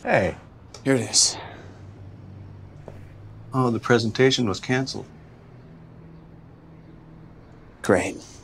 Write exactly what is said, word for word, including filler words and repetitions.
Hey. Here it is. Oh, the presentation was canceled. Great.